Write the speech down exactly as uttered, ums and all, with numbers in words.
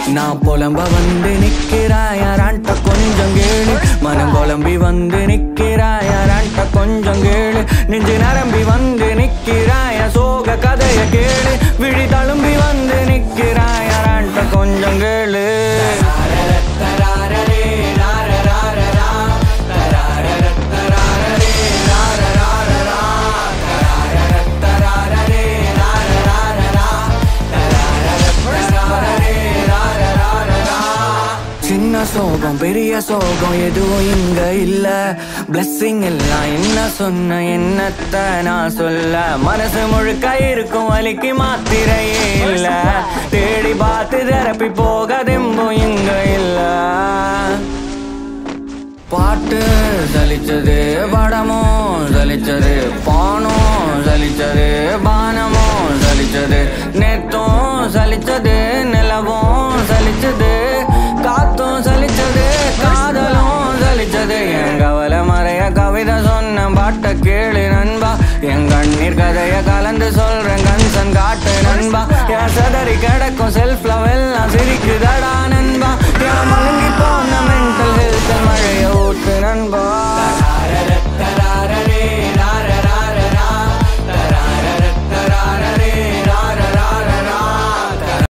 நான் புலம்ப வந்து நிக்கிறாயாரான்ட்ட கொஞ்சம் கேளு. மனம் குழம்பி வந்து நிக்கிறாயாரான்ட்ட கொஞ்சம் கேளு. நெஞ்சு நரம்பி வந்து நிக்கிறாய சோக கதைய கேளு. விழி தழும்பி வந்து நிக்கிறாயாரான்ட்ட கொஞ்சம் கேளு. சின்ன சோகம் பெரிய சோகம் எதுவும் இங்க இல்ல. பிளஸிங் எல்லாம் என்ன சொன்ன என்னத்த நான் சொல்ல. மனசு முழுக்க இருக்கும் வலிக்கு மாத்திரையே இல்ல. தேடி பார்த்து தெரப்பி போக தெம்பும் இங்க இல்ல. பாட்டு சலிச்சது படமும் சலிச்சது பானும் சலிச்சது பானமும் சலிச்சது நேத்தும் சலிச்சது நிலவும் சலிச்சது காத்தும் சலிச்சது காதலும் சலிச்சது. என் கவலை மறைய கவிதை சொன்ன பாட்ட கேளு நண்பா. என் கண்ணீர் கதைய கலந்து சொல்றேன் கன்சன் காட்டு நண்பா. என் சதறி கிடக்கும் செல்ஃப் லவ் எல்லாம் சிரிக்குதா